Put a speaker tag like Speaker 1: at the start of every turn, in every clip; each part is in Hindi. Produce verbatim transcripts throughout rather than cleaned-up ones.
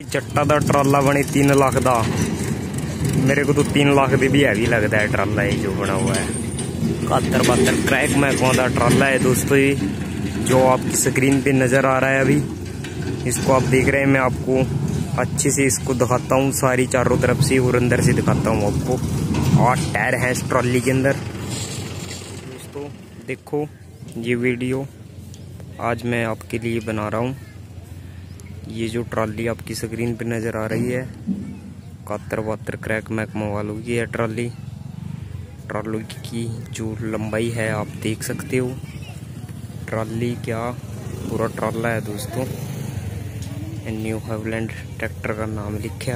Speaker 1: जट्टा दा ट्राला बने तीन लाख दा। मेरे को तो तीन लाख भी हैवी लगता है ट्राला ये जो बना हुआ है। इकहत्तर बहत्तर क्रैक महकमा का ट्राला है दोस्तों ये, जो आपकी स्क्रीन पे नज़र आ रहा है अभी। इसको आप देख रहे हैं, मैं आपको अच्छे से इसको दिखाता हूँ सारी चारों तरफ से और अंदर से दिखाता हूँ आपको। आठ टायर हैं इस ट्रॉली के अंदर। दोस्तों देखो ये वीडियो आज मैं आपके लिए बना रहा हूँ। ये जो ट्रॉली आपकी स्क्रीन पे नज़र आ रही है इकहत्तर बहत्तर क्रैक महकमा वालों की है ट्रॉली। ट्रॉली की जो लंबाई है आप देख सकते हो। ट्रॉली क्या पूरा ट्रॉला है दोस्तों। न्यू हॉलैंड ट्रैक्टर का नाम लिखा,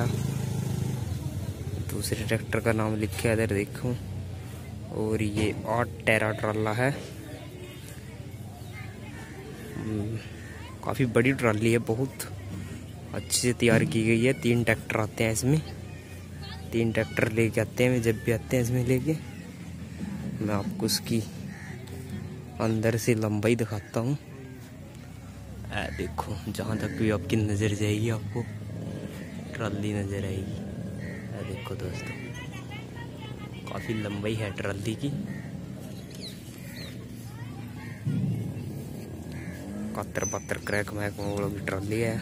Speaker 1: दूसरे ट्रैक्टर का नाम लिखा इधर देखो। और ये आठ टायरा ट्रॉला है। काफ़ी बड़ी ट्रॉली है, बहुत अच्छे से तैयार की गई है। तीन ट्रैक्टर आते हैं इसमें, तीन ट्रैक्टर लेके आते हैं। जब भी आते हैं इसमें लेके, मैं आपको उसकी अंदर से लंबाई दिखाता हूँ। देखो जहाँ तक भी आपकी नज़र जाएगी आपको ट्रॉली नज़र आएगी। आ देखो दोस्तों काफ़ी लंबाई है ट्रॉली की। इकहत्तर बहत्तर क्रैक महकमा वालों की ट्रॉली है।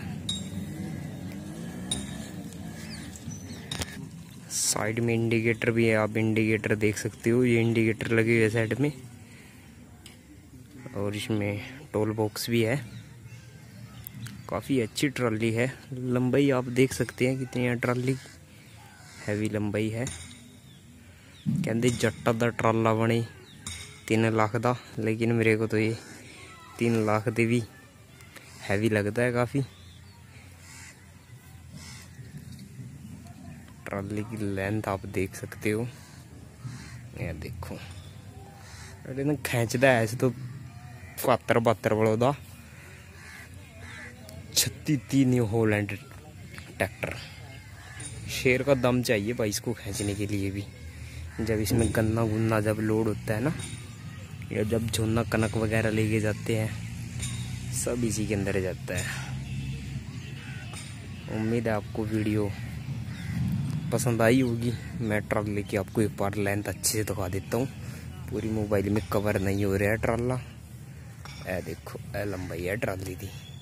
Speaker 1: साइड में इंडिकेटर भी है, आप इंडिकेटर देख सकते हो। ये इंडिकेटर लगे हुए साइड में, और इसमें टोल बॉक्स भी है। काफ़ी अच्छी ट्रॉली है। लंबाई आप देख सकते हैं कितनी है ट्रॉली, हैवी लंबाई है। कहते जट्टा दा ट्राला बने तीन लाख दा, लेकिन मेरे को तो ये तीन लाख दे भी हैवी लगता है काफ़ी। ट्रॉली की लेंथ आप देख सकते हो, ये देखो ना खींचता है ऐसे तो इकहत्तर बहत्तर वालों का छत्तीस तीन न्यू हॉलैंड ट्रैक्टर। शेर का दम चाहिए भाई इसको खींचने के लिए भी। जब इसमें गन्ना गुन्ना जब लोड होता है ना, या जब झोना कनक वगैरह लेके जाते हैं, सब इसी के अंदर जाता है। उम्मीद है आपको वीडियो पसंद आई होगी। मैं ट्रॉली की आपको एक बार लेंथ अच्छे से दिखा देता हूँ। पूरी मोबाइल में कवर नहीं हो रहा है ट्रॉला। ए देखो ए लंबाई है ट्रॉली की।